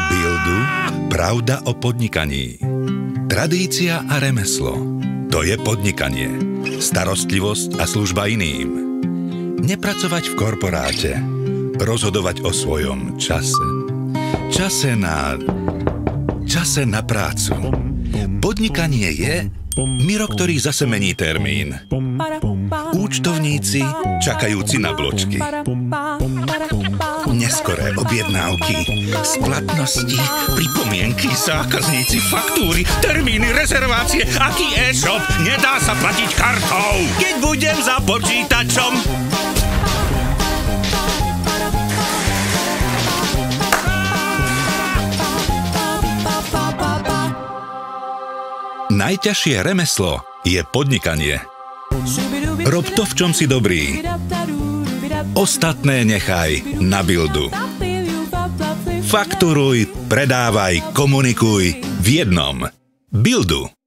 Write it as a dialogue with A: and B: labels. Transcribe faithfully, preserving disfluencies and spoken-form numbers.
A: Bildu, pravda o podnikaní. Tradícia a remeslo. To je podnikanie. Starostlivosť a služba iným. Nepracovať v korporáte. Rozhodovať o svojom čase. Čase na... Čase na prácu. Podnikanie je... Miro, ktorý zase mení termín. Účtovníci, čakajúci na bločky. Neskoré objednávky, splatnosti, pripomienky, zákazníci, faktúry, termíny, rezervácie. Aký e-shop? Nedá sa platiť kartou. Keď budem za počítačom... Najťažšie remeslo je podnikanie. Rob to, v čom si dobrý. Ostatné nechaj na Bildu. Fakturuj, predávaj, komunikuj v jednom. Bildu.